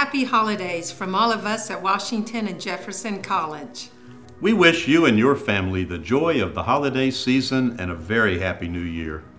happy holidays from all of us at Washington and Jefferson College. We wish you and your family the joy of the holiday season and a very happy new year.